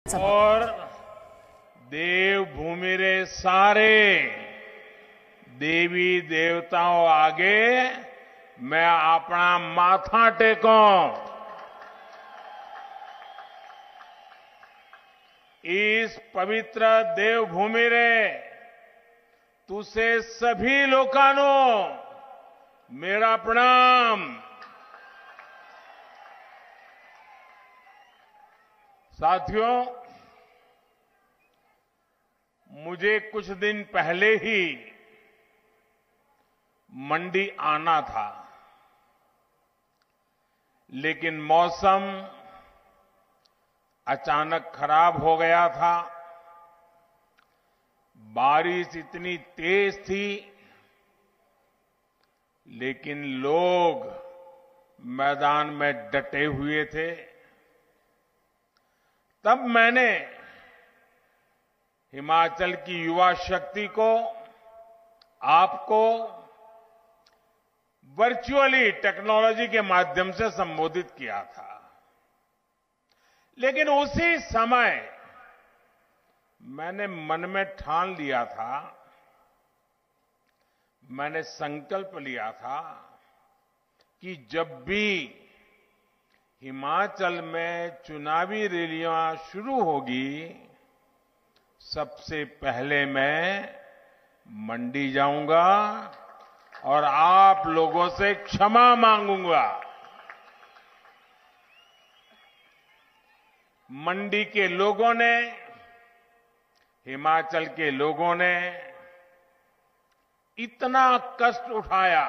सभा। और देवभूमि रे सारे देवी देवताओं आगे मैं अपना माथा टेको। इस पवित्र देवभूमि रे तुसे सभी लोकानो मेरा प्रणाम। साथियों, मुझे कुछ दिन पहले ही मंडी आना था, लेकिन मौसम अचानक खराब हो गया था। बारिश इतनी तेज थी, लेकिन लोग मैदान में डटे हुए थे। तब मैंने हिमाचल की युवा शक्ति को, आपको वर्चुअली टेक्नोलॉजी के माध्यम से संबोधित किया था। लेकिन उसी समय मैंने मन में ठान लिया था, मैंने संकल्प लिया था कि जब भी हिमाचल में चुनावी रैलियां शुरू होगी, सबसे पहले मैं मंडी जाऊंगा और आप लोगों से क्षमा मांगूंगा। मंडी के लोगों ने, हिमाचल के लोगों ने इतना कष्ट उठाया,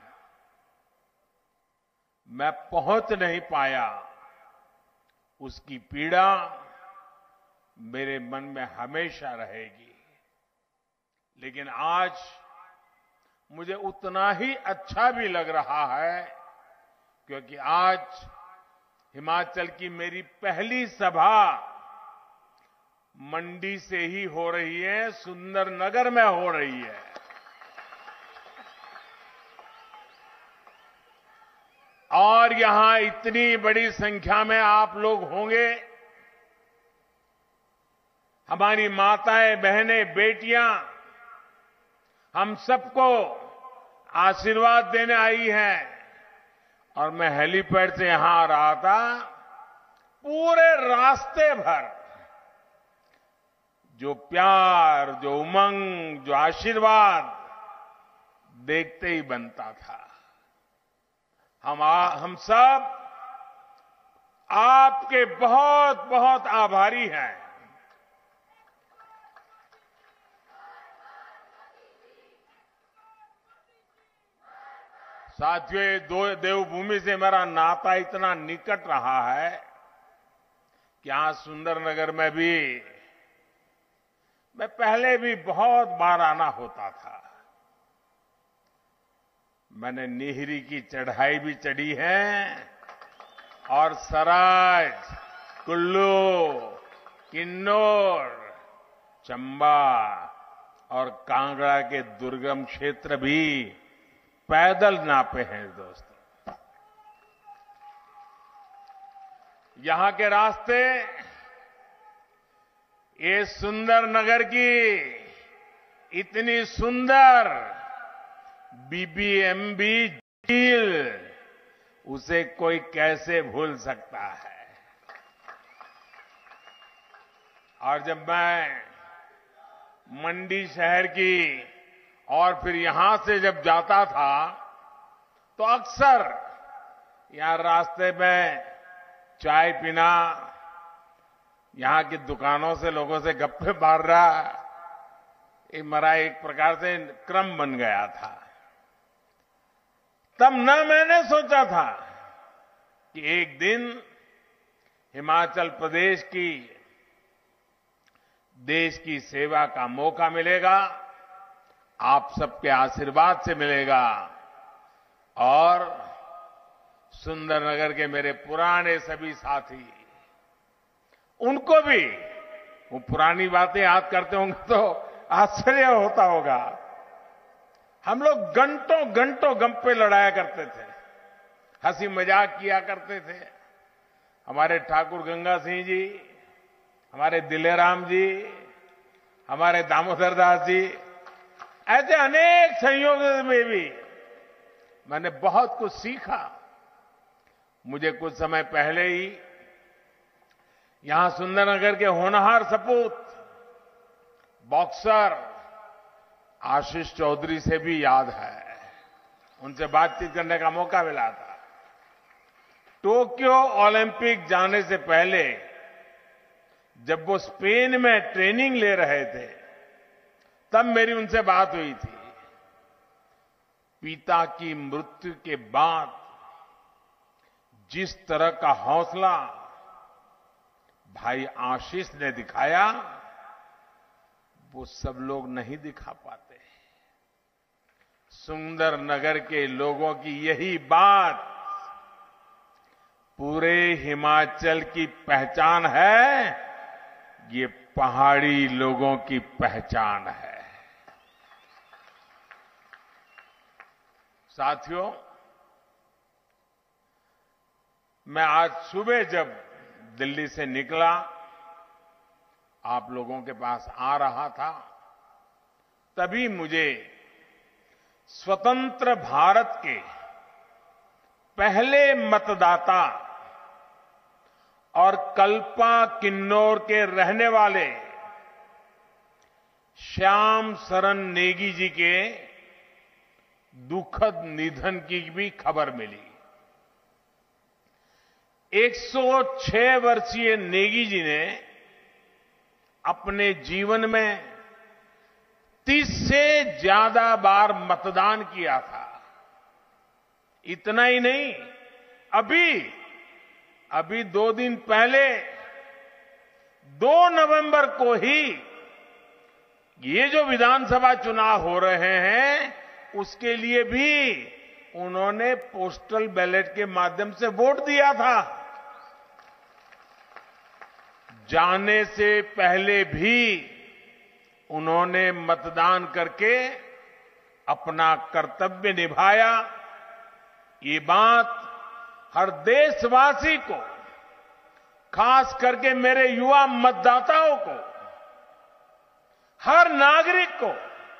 मैं पहुंच नहीं पाया। उसकी पीड़ा मेरे मन में हमेशा रहेगी। लेकिन आज मुझे उतना ही अच्छा भी लग रहा है, क्योंकि आज हिमाचल की मेरी पहली सभा मंडी से ही हो रही है, सुंदरनगर में हो रही है। और यहां इतनी बड़ी संख्या में आप लोग होंगे। हमारी माताएं, बहनें, बेटियां हम सबको आशीर्वाद देने आई हैं। और मैं हेलीपैड से यहां आ रहा था, पूरे रास्ते भर जो प्यार, जो उमंग, जो आशीर्वाद देखते ही बनता था। हम सब आपके बहुत बहुत आभारी हैं। साथियों, ये देवभूमि से मेरा नाता इतना निकट रहा है कि यहां सुंदरनगर में भी मैं पहले भी बहुत बार आना होता था। मैंने निहरी की चढ़ाई भी चढ़ी है और सराज, कुल्लू, किन्नौर, चंबा और कांगड़ा के दुर्गम क्षेत्र भी पैदल नापे हैं। दोस्तों, यहां के रास्ते, ये सुंदरनगर की इतनी सुंदर बीबीएमबी झील, उसे कोई कैसे भूल सकता है। और जब मैं मंडी शहर की और फिर यहां से जब जाता था, तो अक्सर यहां रास्ते में चाय पीना, यहां की दुकानों से लोगों से गप्पे मार रहा, ये मेरा एक प्रकार से क्रम बन गया था। तब न मैंने सोचा था कि एक दिन हिमाचल प्रदेश की, देश की सेवा का मौका मिलेगा, आप सबके आशीर्वाद से मिलेगा। और सुंदरनगर के मेरे पुराने सभी साथी, उनको भी वो पुरानी बातें याद करते होंगे तो आश्चर्य होता होगा। हम लोग घंटों घंटों गप्पे लड़ाया करते थे, हंसी मजाक किया करते थे। हमारे ठाकुर गंगा सिंह जी, हमारे दिलेराम जी, हमारे दामोदर दास जी, ऐसे अनेक संयोगों में भी मैंने बहुत कुछ सीखा। मुझे कुछ समय पहले ही यहां सुंदरनगर के होनहार सपूत बॉक्सर आशीष चौधरी से भी याद है, उनसे बातचीत करने का मौका मिला था। टोक्यो ओलंपिक जाने से पहले जब वो स्पेन में ट्रेनिंग ले रहे थे, तब मेरी उनसे बात हुई थी। पिता की मृत्यु के बाद जिस तरह का हौसला भाई आशीष ने दिखाया, वो सब लोग नहीं दिखा पाते। सुंदरनगर के लोगों की यही बात पूरे हिमाचल की पहचान है, ये पहाड़ी लोगों की पहचान है। साथियों, मैं आज सुबह जब दिल्ली से निकला, आप लोगों के पास आ रहा था, तभी मुझे स्वतंत्र भारत के पहले मतदाता और कल्पा किन्नौर के रहने वाले श्याम शरण नेगी जी के दुखद निधन की भी खबर मिली। 106 वर्षीय नेगी जी ने अपने जीवन में 30 से ज्यादा बार मतदान किया था। इतना ही नहीं, अभी 2 दिन पहले 2 नवंबर को ही ये जो विधानसभा चुनाव हो रहे हैं, उसके लिए भी उन्होंने पोस्टल बैलेट के माध्यम से वोट दिया था। जाने से पहले भी उन्होंने मतदान करके अपना कर्तव्य निभाया। ये बात हर देशवासी को, खास करके मेरे युवा मतदाताओं को, हर नागरिक को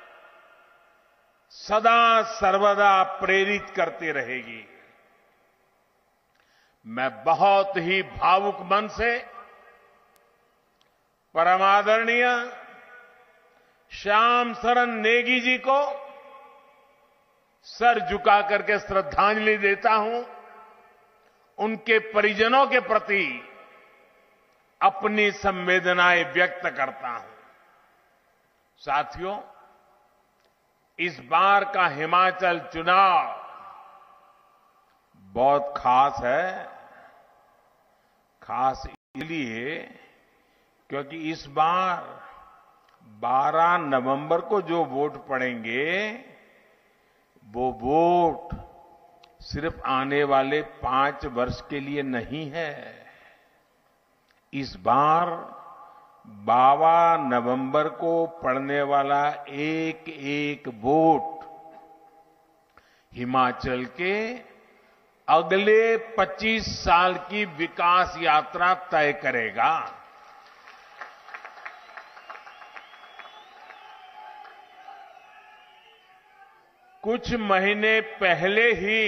सदा सर्वदा प्रेरित करती रहेगी। मैं बहुत ही भावुक मन से परमादरणीय श्याम शरण नेगी जी को सर झुका करके श्रद्धांजलि देता हूं। उनके परिजनों के प्रति अपनी संवेदनाएं व्यक्त करता हूं। साथियों, इस बार का हिमाचल चुनाव बहुत खास है। खास इसलिए क्योंकि इस बार 12 नवंबर को जो वोट पड़ेंगे, वो वोट सिर्फ आने वाले 5 वर्ष के लिए नहीं है। इस बार 12 नवंबर को पड़ने वाला एक एक वोट हिमाचल के अगले 25 साल की विकास यात्रा तय करेगा। कुछ महीने पहले ही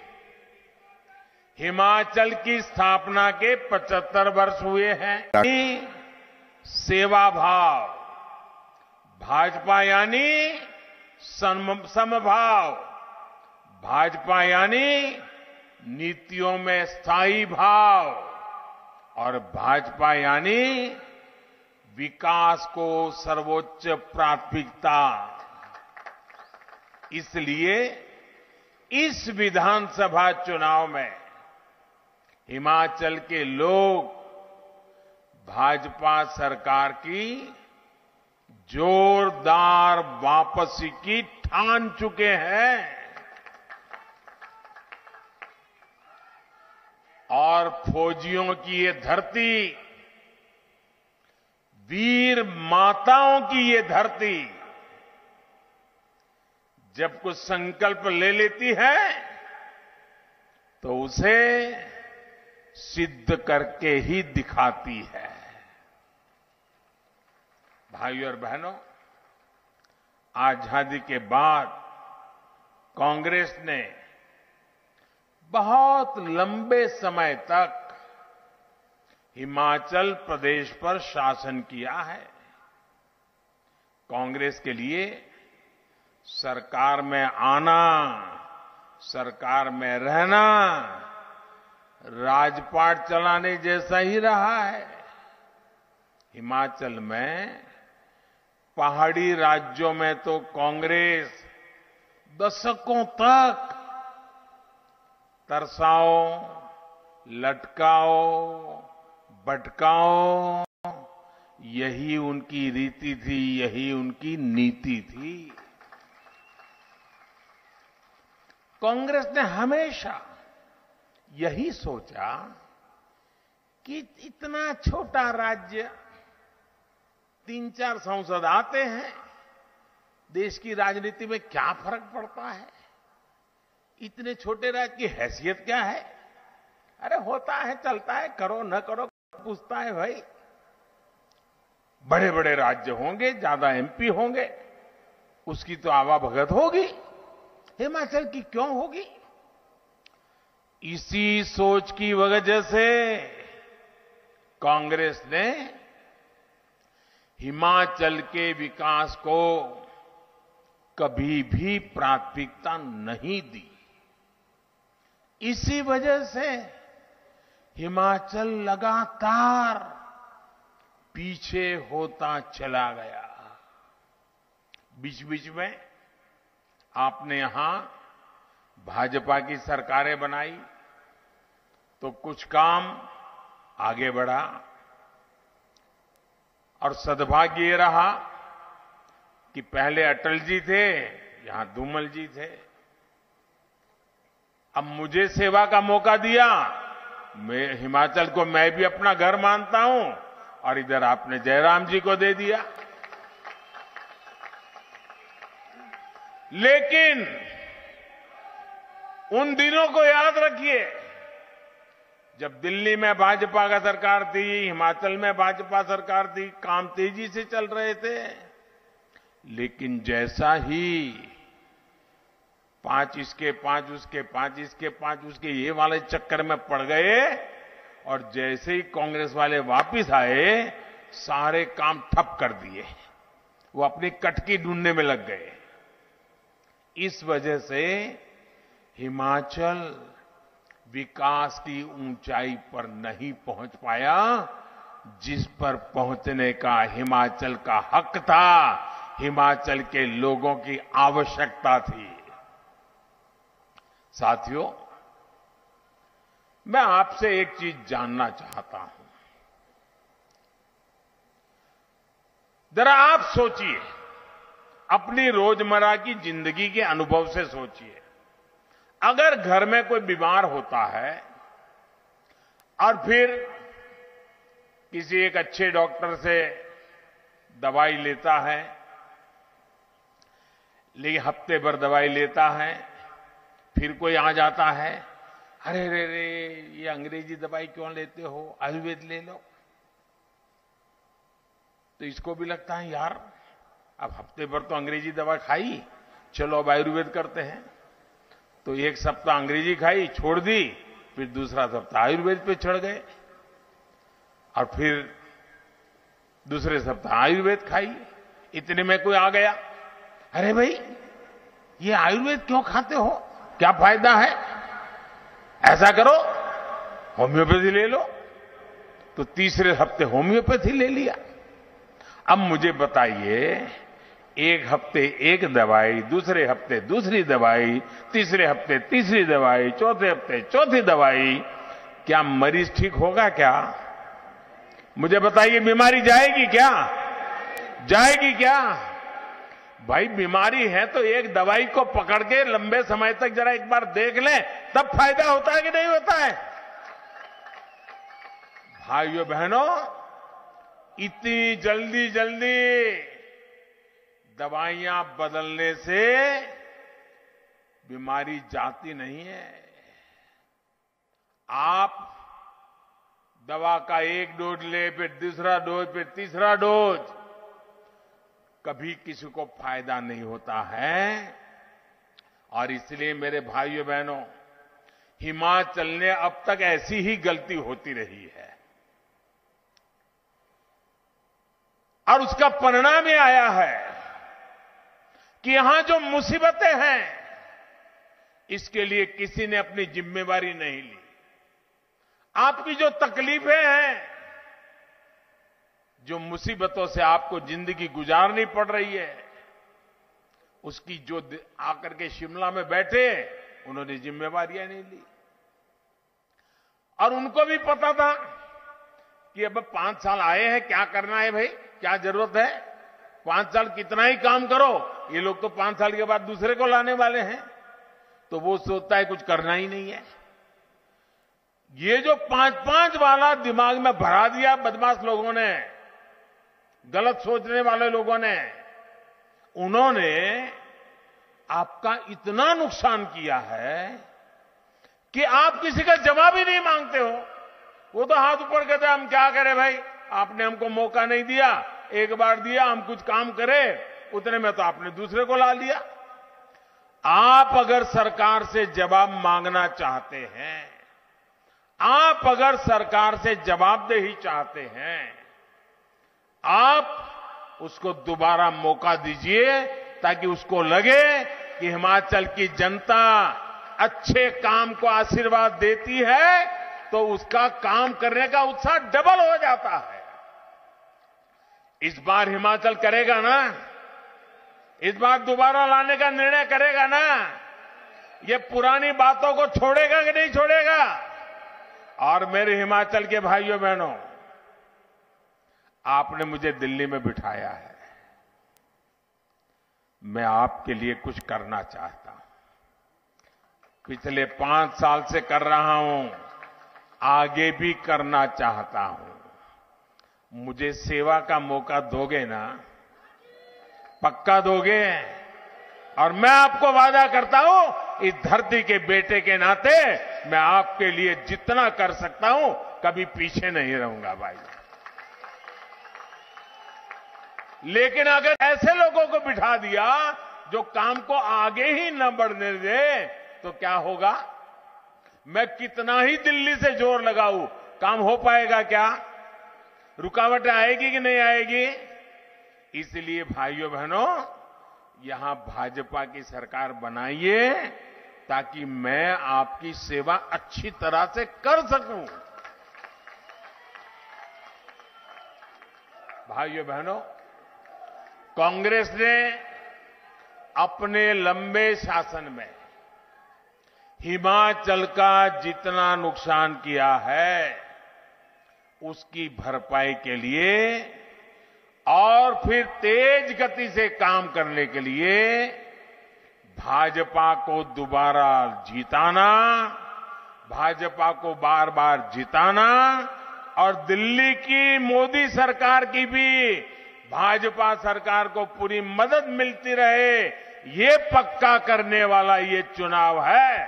हिमाचल की स्थापना के 75 वर्ष हुए हैं। सेवा भाव, भाजपा यानी समभाव, भाजपा यानी नीतियों में स्थायी भाव, और भाजपा यानी विकास को सर्वोच्च प्राथमिकता। इसलिए इस विधानसभा चुनाव में हिमाचल के लोग भाजपा सरकार की जोरदार वापसी की ठान चुके हैं। और फौजियों की ये धरती, वीर माताओं की ये धरती जब कुछ संकल्प ले लेती है तो उसे सिद्ध करके ही दिखाती है। भाइयों और बहनों, आजादी के बाद कांग्रेस ने बहुत लंबे समय तक हिमाचल प्रदेश पर शासन किया है। कांग्रेस के लिए सरकार में आना, सरकार में रहना राजपाट चलाने जैसा ही रहा है। हिमाचल में पहाड़ी राज्यों में तो कांग्रेस दशकों तक तरसाओ, लटकाओ, भटकाओ, यही उनकी रीति थी, यही उनकी नीति थी। कांग्रेस ने हमेशा यही सोचा कि इतना छोटा राज्य, 3-4 सांसद आते हैं, देश की राजनीति में क्या फर्क पड़ता है? इतने छोटे राज्य की हैसियत क्या है? अरे होता है, चलता है, करो न करो पूछता है भाई। बड़े बड़े राज्य होंगे, ज्यादा एमपी होंगे, उसकी तो आवाभगत होगी, हिमाचल की क्यों होगी? इसी सोच की वजह से कांग्रेस ने हिमाचल के विकास को कभी भी प्राथमिकता नहीं दी। इसी वजह से हिमाचल लगातार पीछे होता चला गया। बीच बीच में आपने यहां भाजपा की सरकारें बनाई तो कुछ काम आगे बढ़ा, और सद्भाग्य ये रहा कि पहले अटल जी थे, यहां धूमल जी थे। अब मुझे सेवा का मौका दिया, मैं हिमाचल को मैं भी अपना घर मानता हूं, और इधर आपने जयराम जी को दे दिया। लेकिन उन दिनों को याद रखिए जब दिल्ली में भाजपा का सरकार थी, हिमाचल में भाजपा सरकार थी, काम तेजी से चल रहे थे। लेकिन जैसा ही 5 इसके 5 उसके 5 इसके 5 उसके ये वाले चक्कर में पड़ गए, और जैसे ही कांग्रेस वाले वापस आए, सारे काम ठप कर दिए। वो अपनी कटकी ढूंढने में लग गए। इस वजह से हिमाचल विकास की ऊंचाई पर नहीं पहुंच पाया, जिस पर पहुंचने का हिमाचल का हक था, हिमाचल के लोगों की आवश्यकता थी। साथियों, मैं आपसे एक चीज जानना चाहता हूं। जरा आप सोचिए, अपनी रोजमर्रा की जिंदगी के अनुभव से सोचिए। अगर घर में कोई बीमार होता है और फिर किसी एक अच्छे डॉक्टर से दवाई लेता है, लेकिन हफ्ते भर दवाई लेता है, फिर कोई आ जाता है, अरे रे रे ये अंग्रेजी दवाई क्यों लेते हो, आयुर्वेद ले लो। तो इसको भी लगता है यार अब हफ्ते भर तो अंग्रेजी दवा खाई, चलो अब आयुर्वेद करते हैं। तो एक सप्ताह अंग्रेजी खाई, छोड़ दी, फिर दूसरा सप्ताह आयुर्वेद पे चढ़ गए, और फिर दूसरे सप्ताह आयुर्वेद खाई। इतने में कोई आ गया, अरे भाई ये आयुर्वेद क्यों खाते हो, क्या फायदा है, ऐसा करो होम्योपैथी ले लो। तो तीसरे हफ्ते होम्योपैथी ले लिया। अब मुझे बताइए, एक हफ्ते एक दवाई, दूसरे हफ्ते दूसरी दवाई, तीसरे हफ्ते तीसरी दवाई, चौथे हफ्ते चौथी दवाई, क्या मरीज ठीक होगा क्या? मुझे बताइए, बीमारी जाएगी क्या? जाएगी क्या? भाई बीमारी है तो एक दवाई को पकड़ के लंबे समय तक जरा एक बार देख लें, तब फायदा होता है कि नहीं होता है? भाइयों बहनों, इतनी जल्दी जल्दी दवाइयां बदलने से बीमारी जाती नहीं है। आप दवा का एक डोज ले, फिर दूसरा डोज, फिर तीसरा डोज, कभी किसी को फायदा नहीं होता है। और इसलिए मेरे भाइयों बहनों, हिमाचल ने अब तक ऐसी ही गलती होती रही है और उसका परिणाम ये आया है कि यहां जो मुसीबतें हैं, इसके लिए किसी ने अपनी जिम्मेवारी नहीं ली। आपकी जो तकलीफें हैं, जो मुसीबतों से आपको जिंदगी गुजारनी पड़ रही है, उसकी जो आकर के शिमला में बैठे, उन्होंने जिम्मेवारियां नहीं ली। और उनको भी पता था कि अब 5 साल आए हैं, क्या करना है भाई, क्या जरूरत है, 5 साल कितना ही काम करो, ये लोग तो 5 साल के बाद दूसरे को लाने वाले हैं। तो वो सोचता है कुछ करना ही नहीं है। ये जो 5-5 वाला दिमाग में भरा दिया बदमाश लोगों ने, गलत सोचने वाले लोगों ने, उन्होंने आपका इतना नुकसान किया है कि आप किसी का जवाब ही नहीं मांगते हो। वो तो हाथ ऊपर कहते हम क्या करें भाई, आपने हमको मौका नहीं दिया, एक बार दिया, हम कुछ काम करें, उतने में तो आपने दूसरे को ला लिया। आप अगर सरकार से जवाब मांगना चाहते हैं, आप अगर सरकार से जवाबदेही चाहते हैं, आप उसको दोबारा मौका दीजिए ताकि उसको लगे कि हिमाचल की जनता अच्छे काम को आशीर्वाद देती है, तो उसका काम करने का उत्साह डबल हो जाता है। इस बार हिमाचल करेगा ना, इस बार दोबारा लाने का निर्णय करेगा ना, ये पुरानी बातों को छोड़ेगा कि नहीं छोड़ेगा। और मेरे हिमाचल के भाइयों बहनों, आपने मुझे दिल्ली में बिठाया है, मैं आपके लिए कुछ करना चाहता हूं। पिछले 5 साल से कर रहा हूं, आगे भी करना चाहता हूं। मुझे सेवा का मौका दोगे ना, पक्का दोगे। और मैं आपको वादा करता हूं, इस धरती के बेटे के नाते मैं आपके लिए जितना कर सकता हूं, कभी पीछे नहीं रहूंगा भाई। लेकिन अगर ऐसे लोगों को बिठा दिया जो काम को आगे ही न बढ़ने दे, तो क्या होगा। मैं कितना ही दिल्ली से जोर लगाऊं, काम हो पाएगा क्या, रुकावटें आएगी कि नहीं आएगी। इसलिए भाइयों बहनों, यहां भाजपा की सरकार बनाइए ताकि मैं आपकी सेवा अच्छी तरह से कर सकूं। भाइयों बहनों, कांग्रेस ने अपने लंबे शासन में हिमाचल का जितना नुकसान किया है, उसकी भरपाई के लिए और फिर तेज गति से काम करने के लिए भाजपा को दोबारा जिताना, भाजपा को बार बार जिताना और दिल्ली की मोदी सरकार की भी भाजपा सरकार को पूरी मदद मिलती रहे, ये पक्का करने वाला ये चुनाव है।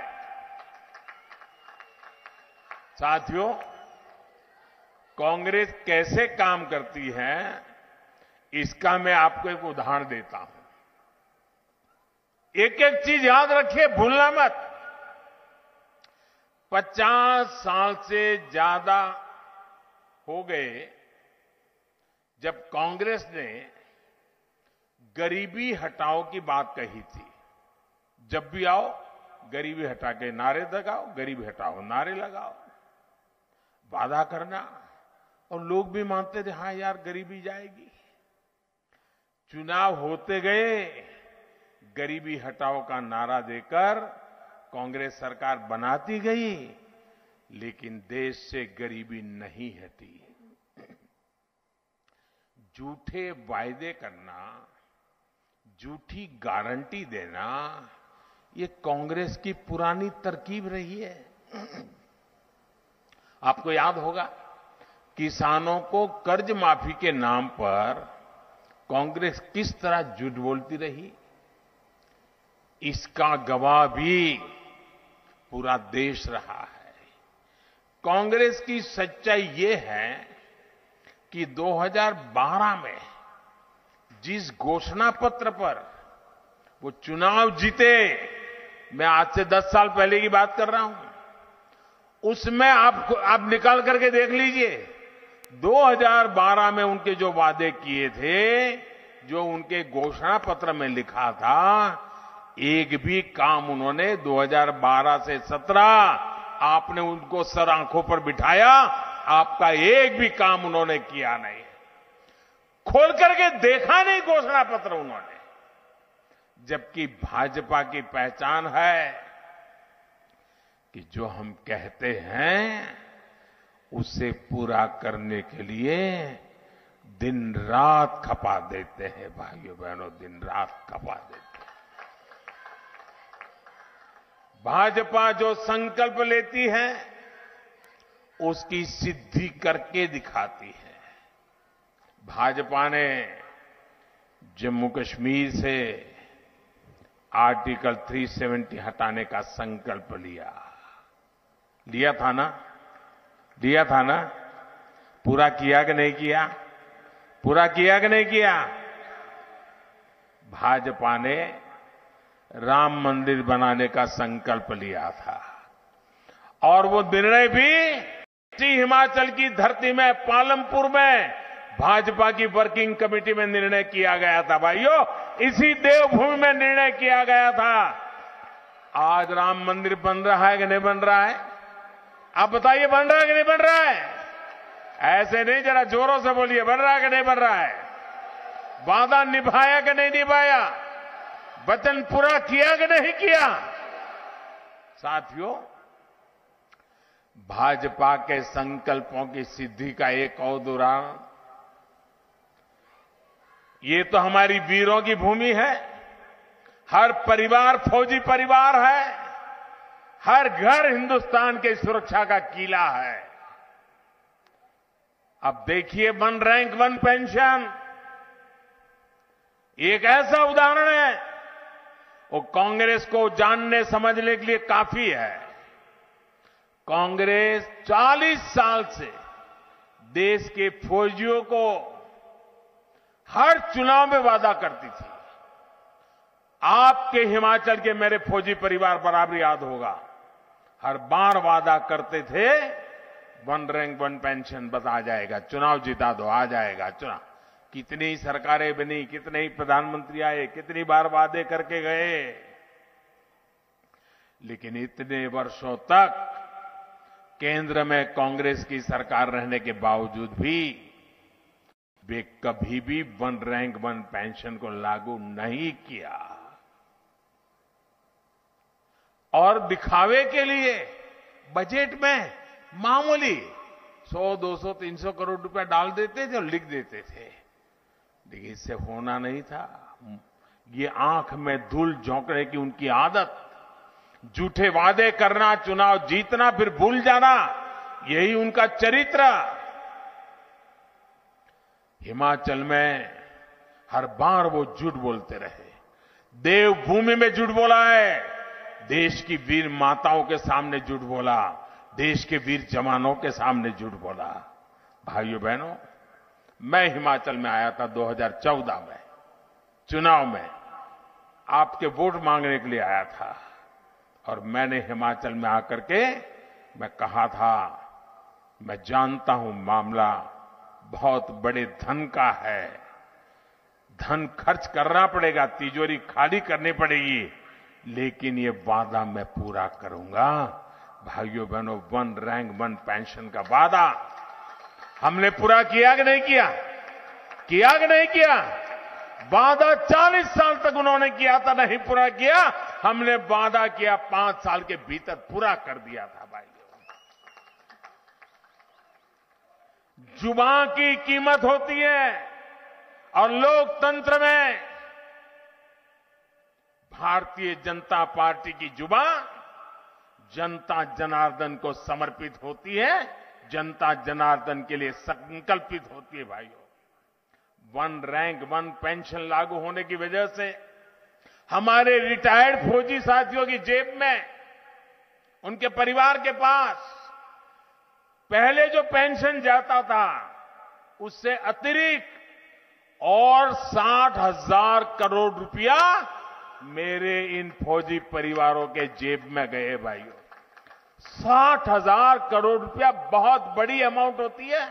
साथियों, कांग्रेस कैसे काम करती है, इसका मैं आपको एक उदाहरण देता हूं। एक एक चीज याद रखिए, भूलना मत। 50 साल से ज्यादा हो गए जब कांग्रेस ने गरीबी हटाओ की बात कही थी। जब भी आओ गरीबी हटा के नारे लगाओ, गरीबी हटाओ नारे लगाओ, वादा करना, और लोग भी मानते थे हाँ यार गरीबी जाएगी। चुनाव होते गए, गरीबी हटाओ का नारा देकर कांग्रेस सरकार बनाती गई, लेकिन देश से गरीबी नहीं हटी। झूठे वायदे करना, झूठी गारंटी देना, ये कांग्रेस की पुरानी तरकीब रही है। आपको याद होगा, किसानों को कर्ज माफी के नाम पर कांग्रेस किस तरह झूठ बोलती रही, इसका गवाह भी पूरा देश रहा है। कांग्रेस की सच्चाई ये है कि 2012 में जिस घोषणा पत्र पर वो चुनाव जीते, मैं आज से 10 साल पहले की बात कर रहा हूं, उसमें आप निकाल करके देख लीजिए 2012 में उनके जो वादे किए थे, जो उनके घोषणा पत्र में लिखा था, एक भी काम उन्होंने 2012 से 17 आपने उनको सर आंखों पर बिठाया, आपका एक भी काम उन्होंने किया नहीं, खोल करके देखा नहीं घोषणा पत्र उन्होंने। जबकि भाजपा की पहचान है कि जो हम कहते हैं उसे पूरा करने के लिए दिन रात खपा देते हैं। भाइयों बहनों, दिन रात खपा देते हैं। भाजपा जो संकल्प लेती है उसकी सिद्धि करके दिखाती है। भाजपा ने जम्मू कश्मीर से आर्टिकल 370 हटाने का संकल्प लिया था ना? पूरा किया कि नहीं किया? पूरा किया कि नहीं किया? भाजपा ने राम मंदिर बनाने का संकल्प लिया था और वो निर्णय भी हिमाचल की धरती में, पालमपुर में भाजपा की वर्किंग कमेटी में निर्णय किया गया था। भाइयों, इसी देवभूमि में निर्णय किया गया था। आज राम मंदिर बन रहा है कि नहीं बन रहा है? आप बताइए, बन रहा है कि नहीं बन रहा है? ऐसे नहीं, जरा जोरों से बोलिए, बन रहा है कि नहीं बन रहा है? वादा निभाया कि नहीं निभाया? वचन पूरा किया कि नहीं किया? साथियों, भाजपा के संकल्पों की सिद्धि का एक और उदाहरण, ये तो हमारी वीरों की भूमि है। हर परिवार फौजी परिवार है, हर घर हिंदुस्तान के सुरक्षा का किला है। अब देखिए, 1 रैंक 1 पेंशन एक ऐसा उदाहरण है, वो कांग्रेस को जानने समझने के लिए काफी है। कांग्रेस 40 साल से देश के फौजियों को हर चुनाव में वादा करती थी। आपके हिमाचल के मेरे फौजी परिवार बराबर याद होगा, हर बार वादा करते थे 1 रैंक 1 पेंशन बस आ जाएगा, चुनाव जिता दो, आ जाएगा चुनाव। कितनी सरकारें बनी, कितने ही प्रधानमंत्री आए, कितनी बार वादे करके गए, लेकिन इतने वर्षों तक केंद्र में कांग्रेस की सरकार रहने के बावजूद भी वे कभी भी 1 रैंक 1 पेंशन को लागू नहीं किया। और दिखावे के लिए बजट में मामूली 100, 200, 300 करोड़ रुपए डाल देते थे और लिख देते थे, लेकिन इससे होना नहीं था। ये आंख में धूल झोंकने की उनकी आदत, झूठे वादे करना, चुनाव जीतना फिर भूल जाना, यही उनका चरित्र। हिमाचल में हर बार वो झूठ बोलते रहे। देवभूमि में झूठ बोला है, देश की वीर माताओं के सामने झूठ बोला, देश के वीर जवानों के सामने झूठ बोला। भाइयों बहनों, मैं हिमाचल में आया था 2014 में, चुनाव में आपके वोट मांगने के लिए आया था, और मैंने हिमाचल में आकर के मैं कहा था, मैं जानता हूं मामला बहुत बड़े धन का है, धन खर्च करना पड़ेगा, तिजोरी खाली करनी पड़ेगी, लेकिन ये वादा मैं पूरा करूंगा। भाइयों बहनों, 1 रैंक 1 पेंशन का वादा हमने पूरा किया कि नहीं किया? किया कि नहीं किया? वादा 40 साल तक उन्होंने किया था, नहीं पूरा किया। हमने वादा किया, 5 साल के भीतर पूरा कर दिया था। भाइयों, जुबान की कीमत होती है, और लोकतंत्र में भारतीय जनता पार्टी की जुबान जनता जनार्दन को समर्पित होती है, जनता जनार्दन के लिए संकल्पित होती है। भाइयों, 1 रैंक 1 पेंशन लागू होने की वजह से हमारे रिटायर्ड फौजी साथियों की जेब में, उनके परिवार के पास पहले जो पेंशन जाता था, उससे अतिरिक्त और 60,000 करोड़ रुपया मेरे इन फौजी परिवारों के जेब में गए भाइयों। 60,000 करोड़ रुपया बहुत बड़ी अमाउंट होती है।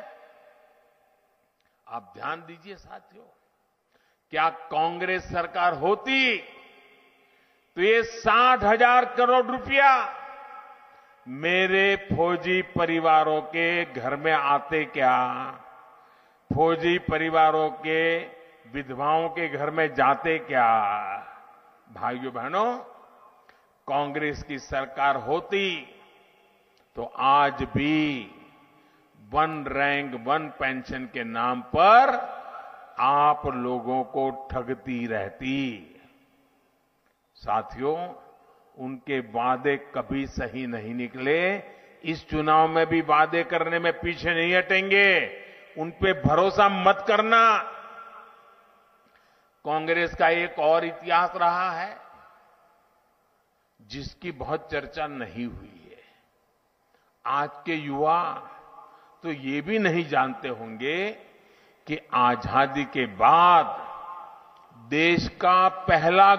आप ध्यान दीजिए साथियों, क्या कांग्रेस सरकार होती तो ये 60,000 करोड़ रुपया मेरे फौजी परिवारों के घर में आते क्या? फौजी परिवारों के विधवाओं के घर में जाते क्या? भाइयों बहनों, कांग्रेस की सरकार होती तो आज भी वन रैंक वन पेंशन के नाम पर आप लोगों को ठगती रहती। साथियों, उनके वादे कभी सही नहीं निकले। इस चुनाव में भी वादे करने में पीछे नहीं हटेंगे। उन पे भरोसा मत करना। कांग्रेस का एक और इतिहास रहा है जिसकी बहुत चर्चा नहीं हुई है। आज के युवा तो ये भी नहीं जानते होंगे कि आजादी के बाद देश का पहला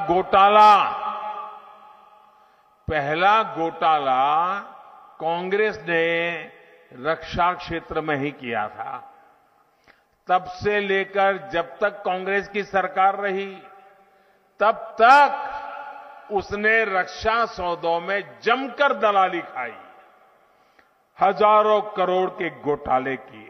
घोटाला कांग्रेस ने रक्षा क्षेत्र में ही किया था। तब से लेकर जब तक कांग्रेस की सरकार रही, तब तक उसने रक्षा सौदों में जमकर दलाली खाई, हजारों करोड़ के घोटाले किए।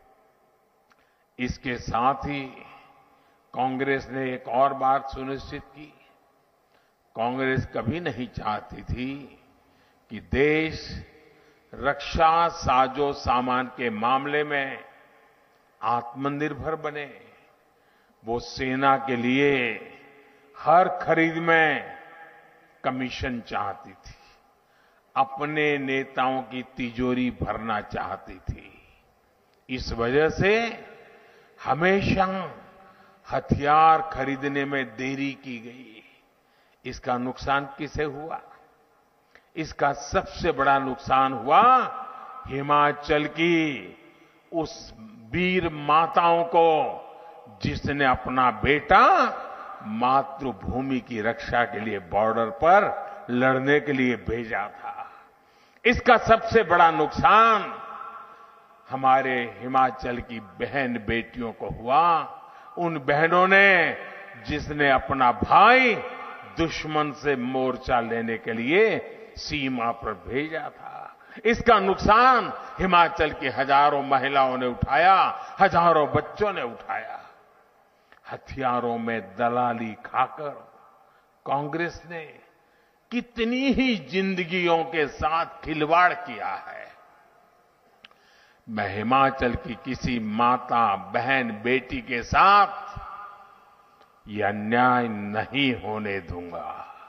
इसके साथ ही कांग्रेस ने एक और बात सुनिश्चित की। कांग्रेस कभी नहीं चाहती थी कि देश रक्षा साजो सामान के मामले में आत्मनिर्भर बने। वो सेना के लिए हर खरीद में कमीशन चाहती थी, अपने नेताओं की तिजोरी भरना चाहती थी। इस वजह से हमेशा हथियार खरीदने में देरी की गई। इसका नुकसान किसे हुआ? इसका सबसे बड़ा नुकसान हुआ हिमाचल की उस वीर माताओं को जिसने अपना बेटा मातृभूमि की रक्षा के लिए बॉर्डर पर लड़ने के लिए भेजा था। इसका सबसे बड़ा नुकसान हमारे हिमाचल की बहन बेटियों को हुआ। उन बहनों ने जिसने अपना भाई दुश्मन से मोर्चा लेने के लिए सीमा पर भेजा था। इसका नुकसान हिमाचल की हजारों महिलाओं ने उठाया, हजारों बच्चों ने उठाया। हथियारों में दलाली खाकर कांग्रेस ने कितनी ही जिंदगियों के साथ खिलवाड़ किया है। मैं हिमाचल की किसी माता, बहन, बेटी के साथ यह अन्याय नहीं होने दूंगा।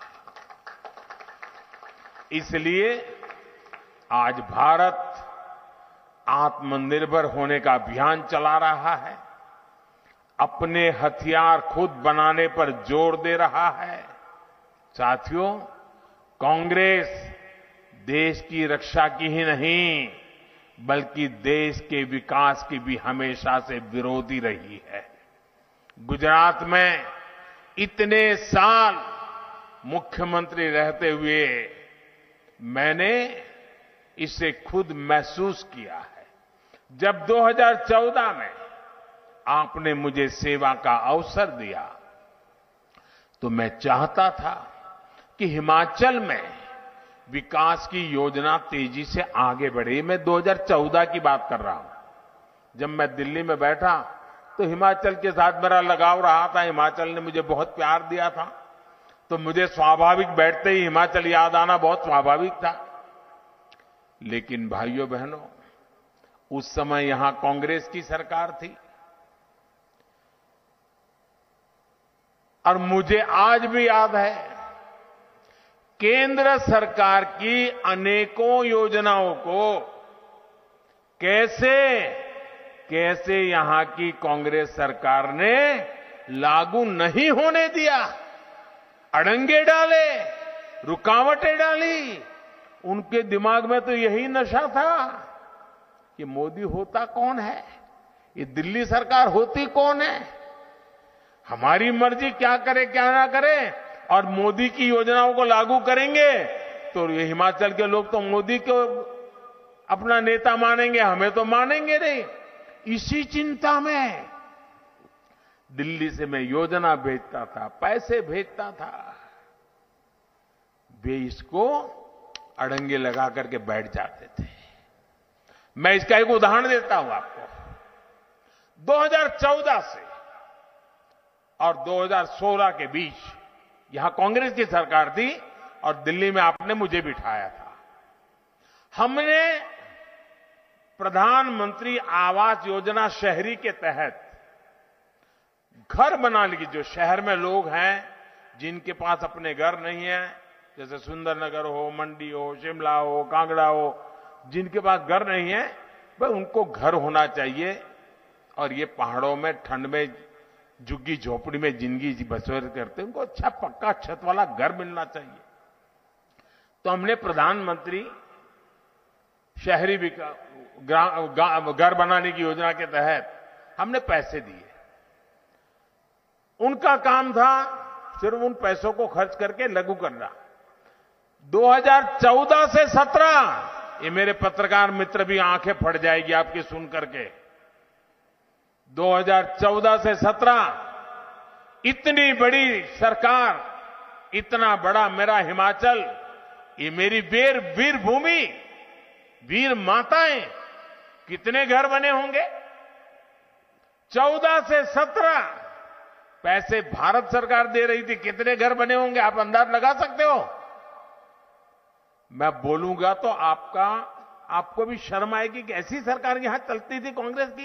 इसलिए आज भारत आत्मनिर्भर होने का अभियान चला रहा है, अपने हथियार खुद बनाने पर जोर दे रहा है। साथियों, कांग्रेस देश की रक्षा की ही नहीं बल्कि देश के विकास की भी हमेशा से विरोधी रही है। गुजरात में इतने साल मुख्यमंत्री रहते हुए मैंने इसे खुद महसूस किया है। जब 2014 में आपने मुझे सेवा का अवसर दिया तो मैं चाहता था कि हिमाचल में विकास की योजना तेजी से आगे बढ़े। मैं 2014 की बात कर रहा हूं। जब मैं दिल्ली में बैठा तो हिमाचल के साथ मेरा लगाव रहा था। हिमाचल ने मुझे बहुत प्यार दिया था, तो मुझे स्वाभाविक बैठते ही हिमाचल याद आना बहुत स्वाभाविक था। लेकिन भाइयों बहनों, उस समय यहां कांग्रेस की सरकार थी और मुझे आज भी याद है केंद्र सरकार की अनेकों योजनाओं को कैसे यहां की कांग्रेस सरकार ने लागू नहीं होने दिया, अड़ंगे डाले, रुकावटें डाली। उनके दिमाग में तो यही नशा था कि मोदी होता कौन है, ये दिल्ली सरकार होती कौन है, हमारी मर्जी क्या करे क्या ना करे, और मोदी की योजनाओं को लागू करेंगे तो ये हिमाचल के लोग तो मोदी को अपना नेता मानेंगे, हमें तो मानेंगे नहीं। इसी चिंता में दिल्ली से मैं योजना भेजता था, पैसे भेजता था, वे इसको अड़ंगे लगा करके बैठ जाते थे। मैं इसका एक उदाहरण देता हूं आपको। 2014 से और 2016 के बीच यहां कांग्रेस की सरकार थी और दिल्ली में आपने मुझे बिठाया था। हमने प्रधानमंत्री आवास योजना शहरी के तहत घर बनाने की, जो शहर में लोग हैं जिनके पास अपने घर नहीं है, जैसे सुंदरनगर हो, मंडी हो, शिमला हो, कांगड़ा हो, जिनके पास घर नहीं है भाई उनको घर होना चाहिए, और ये पहाड़ों में ठंड में झुग्गी झोपड़ी में जिंदगी बसर करते उनको अच्छा पक्का छत वाला घर मिलना चाहिए। तो हमने प्रधानमंत्री शहरी घर बनाने की योजना के तहत हमने पैसे दिए। उनका काम था सिर्फ उन पैसों को खर्च करके लागू करना। 2014 से 17, ये मेरे पत्रकार मित्र भी आंखें फट जाएगी आपकी सुन करके, 2014 से 17 इतनी बड़ी सरकार, इतना बड़ा मेरा हिमाचल, ये मेरी वीर भूमि, वीर माताएं, कितने घर बने होंगे। 14 से 17 पैसे भारत सरकार दे रही थी, कितने घर बने होंगे आप अंदाज लगा सकते हो। मैं बोलूंगा तो आपको भी शर्म आएगी कि ऐसी सरकार यहां चलती थी कांग्रेस की।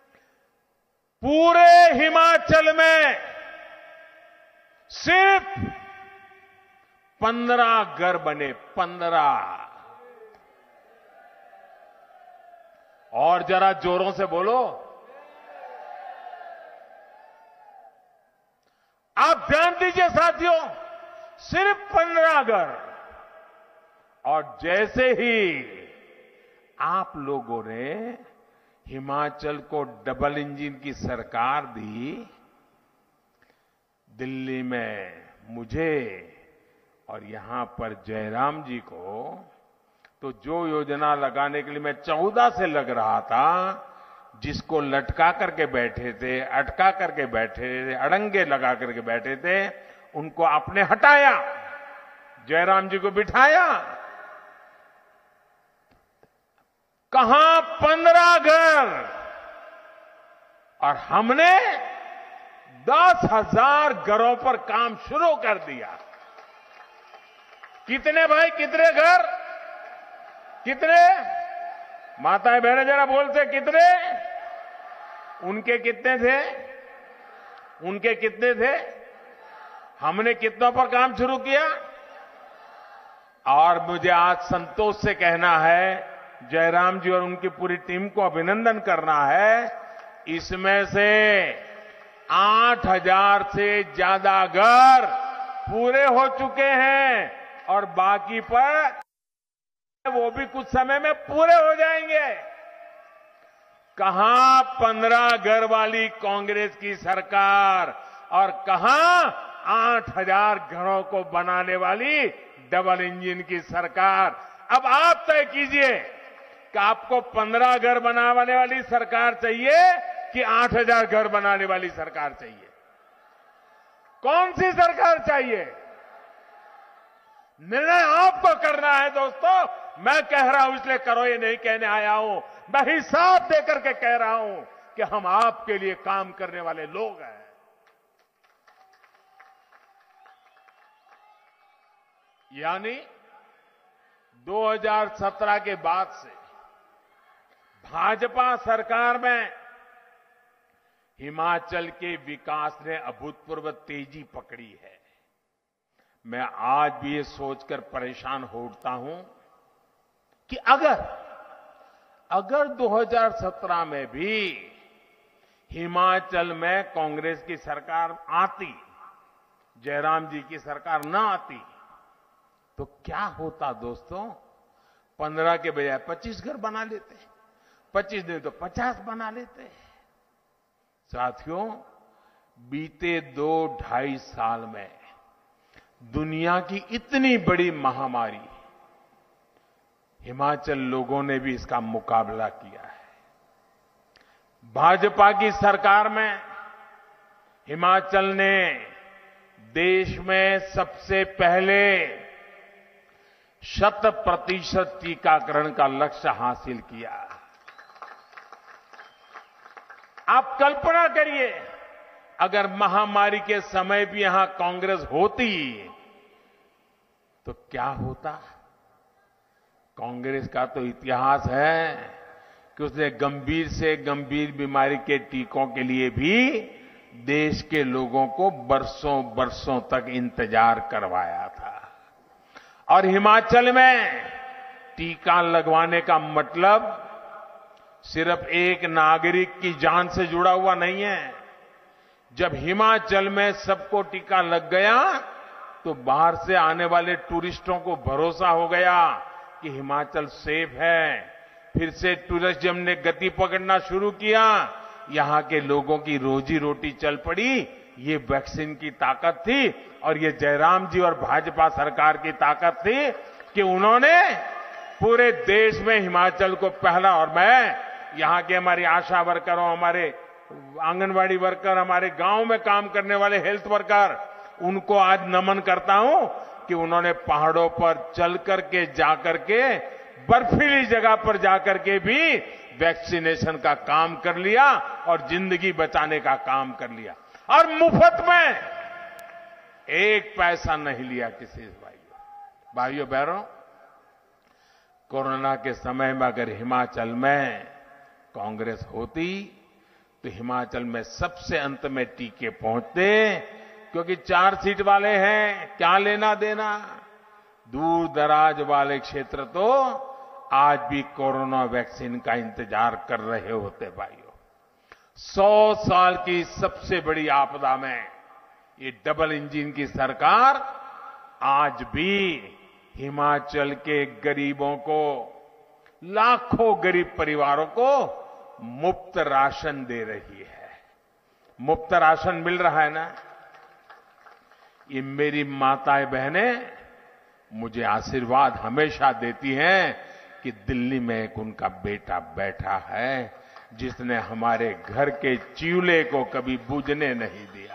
पूरे हिमाचल में सिर्फ 15 घर बने, 15। और जरा जोरों से बोलो। आप ध्यान दीजिए साथियों, सिर्फ 15 घर। और जैसे ही आप लोगों ने हिमाचल को डबल इंजन की सरकार दी, दिल्ली में मुझे और यहां पर जयराम जी को, तो जो योजना लगाने के लिए मैं 14 से लग रहा था, जिसको लटका करके बैठे थे, अटका करके बैठे थे, अड़ंगे लगा करके बैठे थे, उनको आपने हटाया, जयराम जी को बिठाया। कहां 15 घर, और हमने 10,000 घरों पर काम शुरू कर दिया। कितने भाई, कितने घर, कितने माताएं बहनें जरा बोलते कितने। उनके कितने थे, उनके कितने थे, हमने कितनों पर काम शुरू किया। और मुझे आज संतोष से कहना है, जयराम जी और उनकी पूरी टीम को अभिनंदन करना है, इसमें से 8,000 से ज्यादा घर पूरे हो चुके हैं, और बाकी पर वो भी कुछ समय में पूरे हो जाएंगे। कहां 15 घर वाली कांग्रेस की सरकार, और कहां 8,000 घरों को बनाने वाली डबल इंजन की सरकार। अब आप तय कीजिए कि आपको 15 घर बनाने वाली सरकार चाहिए कि 8,000 घर बनाने वाली सरकार चाहिए। कौन सी सरकार चाहिए, निर्णय आपको करना है दोस्तों। मैं कह रहा हूं इसलिए करो ये नहीं कहने आया हूं, मैं हिसाब देकर के कह रहा हूं कि हम आपके लिए काम करने वाले लोग हैं। यानी 2017 के बाद से भाजपा सरकार में हिमाचल के विकास ने अभूतपूर्व तेजी पकड़ी है। मैं आज भी ये सोचकर परेशान हो उठता हूं कि अगर 2017 में भी हिमाचल में कांग्रेस की सरकार आती, जयराम जी की सरकार ना आती, तो क्या होता दोस्तों। 15 के बजाय 25 घर बना लेते, 25 नहीं तो 50 बना लेते। साथियों, बीते 2-2.5 साल में दुनिया की इतनी बड़ी महामारी, हिमाचल लोगों ने भी इसका मुकाबला किया है। भाजपा की सरकार में हिमाचल ने देश में सबसे पहले 100% टीकाकरण का लक्ष्य हासिल किया। आप कल्पना करिए, अगर महामारी के समय भी यहां कांग्रेस होती तो क्या होता। कांग्रेस का तो इतिहास है कि उसने गंभीर से गंभीर बीमारी के टीकों के लिए भी देश के लोगों को बरसों बरसों तक इंतजार करवाया था। और हिमाचल में टीका लगवाने का मतलब सिर्फ एक नागरिक की जान से जुड़ा हुआ नहीं है। जब हिमाचल में सबको टीका लग गया तो बाहर से आने वाले टूरिस्टों को भरोसा हो गया कि हिमाचल सेफ है। फिर से टूरिज्म ने गति पकड़ना शुरू किया। यहां के लोगों की रोजी रोटी चल पड़ी। ये वैक्सीन की ताकत थी और ये जयराम जी और भाजपा सरकार की ताकत थी कि उन्होंने पूरे देश में हिमाचल को पहला, और मैं यहां के हमारी आशा वर्करों, हमारे आंगनवाड़ी वर्कर, हमारे गांव में काम करने वाले हेल्थ वर्कर, उनको आज नमन करता हूं कि उन्होंने पहाड़ों पर चल करके जाकर के बर्फीली जगह पर जाकर के भी वैक्सीनेशन का काम कर लिया और जिंदगी बचाने का काम कर लिया, और मुफ्त में, एक पैसा नहीं लिया किसी भाइयों बहनों। कोरोना के समय में अगर हिमाचल में कांग्रेस होती तो हिमाचल में सबसे अंत में टीके पहुंचते, क्योंकि 4 सीट वाले हैं, क्या लेना देना। दूर दराज वाले क्षेत्र तो आज भी कोरोना वैक्सीन का इंतजार कर रहे होते भाइयों। 100 साल की सबसे बड़ी आपदा में ये डबल इंजन की सरकार आज भी हिमाचल के गरीबों को, लाखों गरीब परिवारों को मुफ्त राशन दे रही है। मुफ्त राशन मिल रहा है ना। ये मेरी माताएं बहनें मुझे आशीर्वाद हमेशा देती हैं कि दिल्ली में एक उनका बेटा बैठा है जिसने हमारे घर के चूल्हे को कभी बुझने नहीं दिया।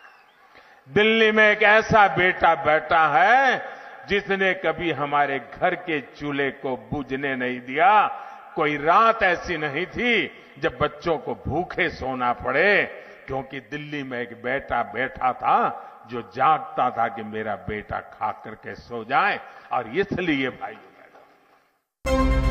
दिल्ली में एक ऐसा बेटा बैठा है जिसने कभी हमारे घर के चूल्हे को बुझने नहीं दिया। कोई रात ऐसी नहीं थी जब बच्चों को भूखे सोना पड़े, क्योंकि दिल्ली में एक बेटा बैठा था जो जागता था कि मेरा बेटा खा करके सो जाए। और इसलिए भाई